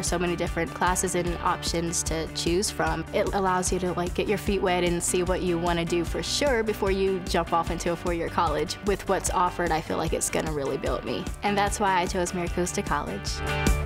so many different classes and options to choose from. It allows you to like get your feet wet and see what you want to do for sure before you jump off into a four-year college. With what's offered, I feel like it's going to really build me. And that's why I chose MiraCosta College.